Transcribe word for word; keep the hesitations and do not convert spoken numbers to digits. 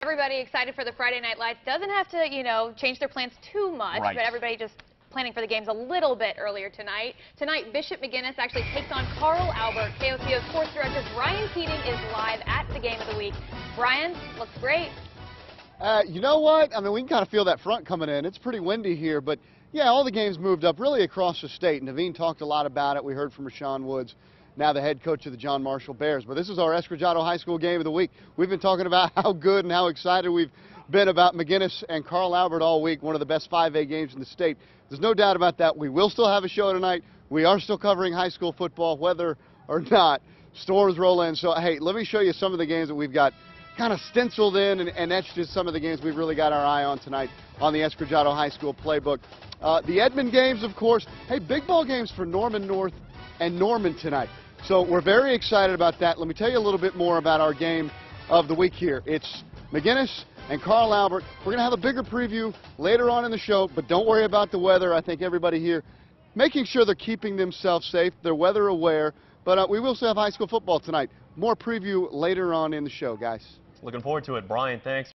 everybody excited for the Friday Night Lights. Doesn't have to, you know, change their plans too much, Right. but everybody just planning for the games a little bit earlier tonight. Tonight, Bishop McGuinnes actually takes on Carl Albert. K O C O Sports Director Brian Keating is live at the game of the week. Brian, looks great. Uh, you know what? I mean, we can kind of feel that front coming in. It's pretty windy here, but yeah, all the games moved up really across the state. Naveen talked a lot about it. We heard from Rashawn Woods, now the head coach of the John Marshall Bears. But this is our Escrojado High School game of the week. We've been talking about how good and how excited we've been about McGuinnes and Carl Albert all week, one of the best five A games in the state. There's no doubt about that. We will still have a show tonight. We are still covering high school football, whether or not storms roll in. So, hey, let me show you some of the games that we've got kind of stenciled in and, and etched as some of the games we've really got our eye on tonight on the Escrojado High School playbook. Uh, the Edmond games, of course. Hey, big ball games for Norman North and Norman tonight. So we're very excited about that. Let me tell you a little bit more about our game of the week here. It's McGuinnes and Carl Albert. We're going to have a bigger preview later on in the show, but don't worry about the weather. I think everybody here making sure they're keeping themselves safe. They're weather aware, but uh, we will still have high school football tonight. More preview later on in the show, guys. Looking forward to it. Brian, thanks.